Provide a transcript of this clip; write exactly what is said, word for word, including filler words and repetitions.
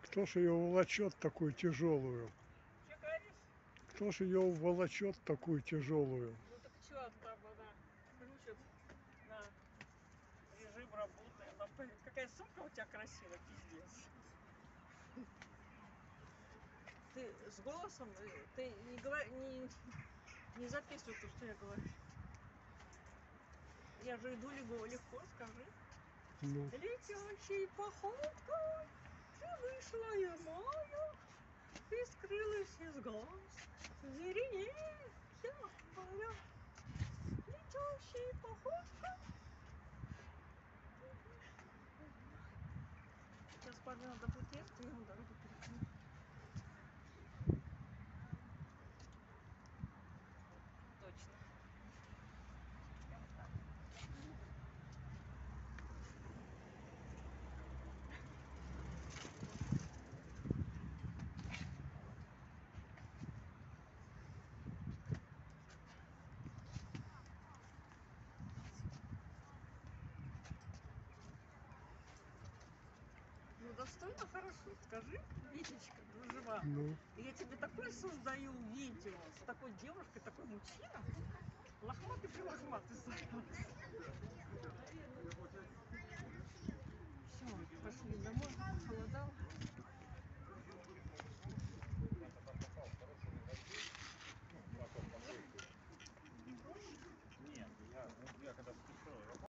Кто ж ее волочет такую тяжелую? Что говоришь? Кто ж ее волочет такую тяжелую? Ну так что там она включит на режим работы. Она, какая сумка у тебя красивая, пиздец. Ты с голосом, ты не, говор... не, не записывай то, что я говорю. Я же иду легко, легко, скажи. Ну. Летящей походкой ты вышла я мою и скрылась из глаз. Зеленее я поля. Летящей походкой. Сейчас пойду надо пути, я ему дорогу перейти. Точно. Ну достойно хорошо, скажи, Витечка, дружба. Ну. Я тебе такое создаю видео с такой девушкой, такой мужчина. Лохматый при лохматый.